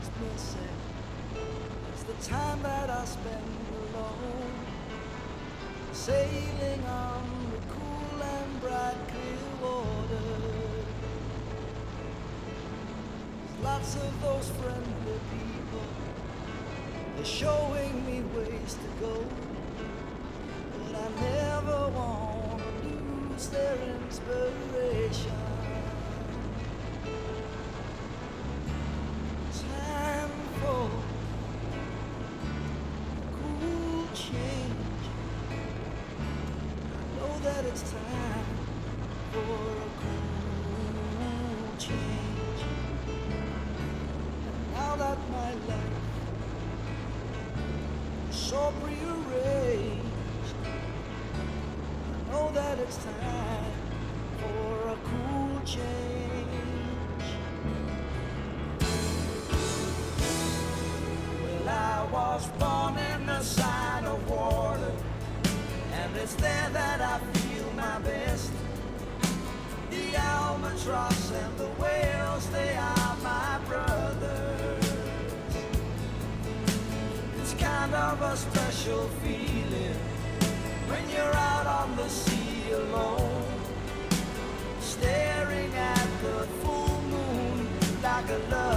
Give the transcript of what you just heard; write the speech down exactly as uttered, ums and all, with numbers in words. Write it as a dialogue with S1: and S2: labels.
S1: makes me sick is the time that I spend alone, sailing on the cool and bright clear water. There's lots of those friendly people, they're showing me ways to go, but I never want to lose their inspiration. Time for cool change. I know that it's time for a cool change. And now that my life is so prearranged, I know that it's time for a cool change. Well, I was born in the side of water, and it's there that I feel my best. The albatross and the whales, they are my brothers. It's kind of a special feeling when you're out on the sea alone, staring at the full moon like a love